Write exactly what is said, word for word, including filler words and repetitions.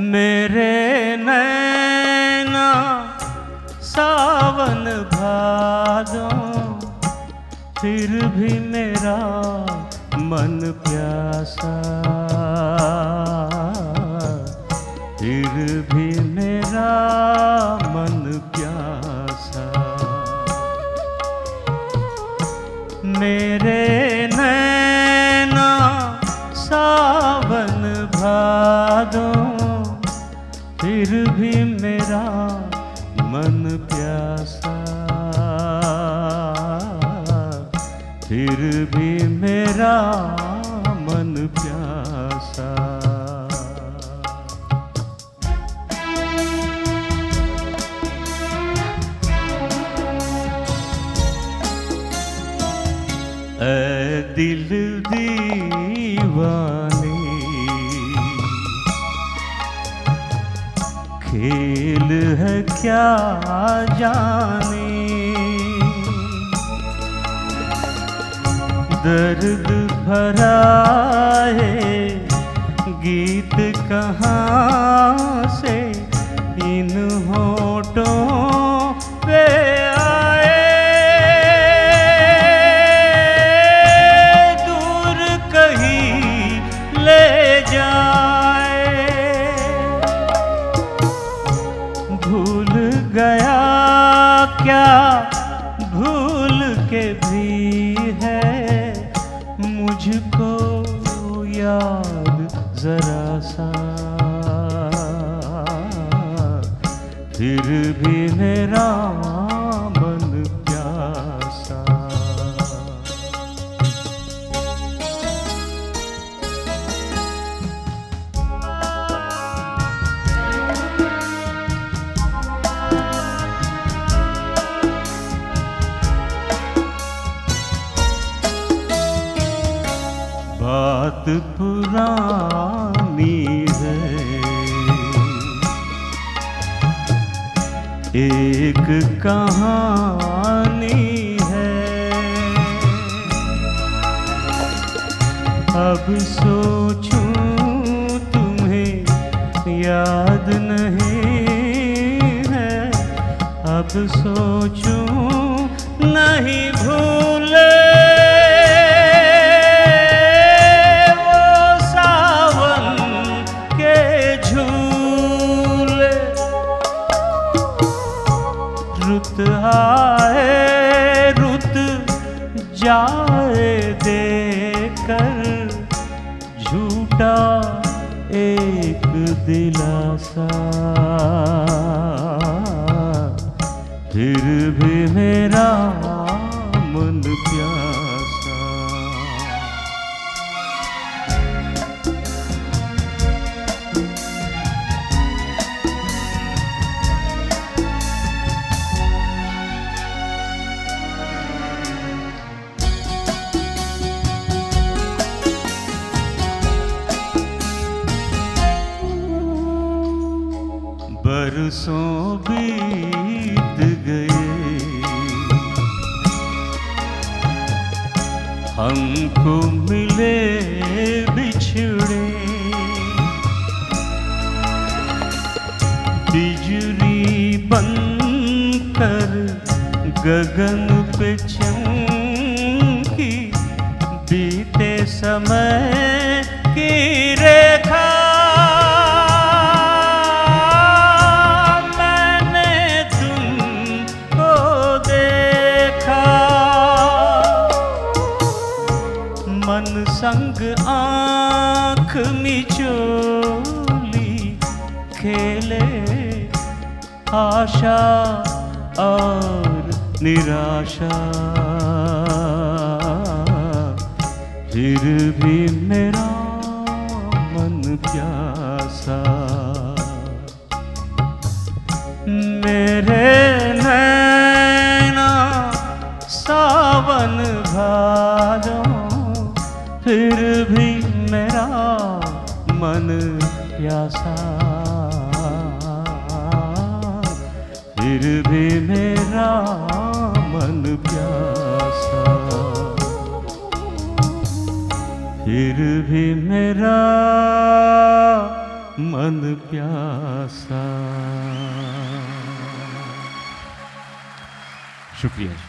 मेरे नैना सावन भादो, फिर भी मेरा मन प्यासा, फिर भी मेरा मन प्यासा। मेरे नैना सावन भादो, फिर भी मेरा मन प्यासा, फिर भी मेरा मन प्यासा। ऐ दिल दीवाने, खेल है क्या जाने, दर्द भरा है गीत कहाँ से इन होठों पे आए। दूर कहीं ले जाए, भूल गया क्या भूल के भी है मुझको याद जरा सा, फिर भी मेरा मन प्यासा। बात पुरानी है, एक कहानी है, अब सोचूं तुम्हें याद नहीं है, अब सोचूं नहीं भूले आए रुत जाए देकर झूठा एक दिलासा, फिर भी मेरा मन प्यासा। बरसों बीत गए, हमको मिले बिछड़े, बिजली बनकर गगन पे चमकी, बीते समय की रेखा संग आँख मिचोली खेले, आशा और निराशा, फिर भी मेरा मन प्यासा। मेरे नैना सावन भादो, फिर भी मेरा मन प्यासा, फिर भी मेरा मन प्यासा, फिर भी मेरा मन प्यासा। शुक्रिया।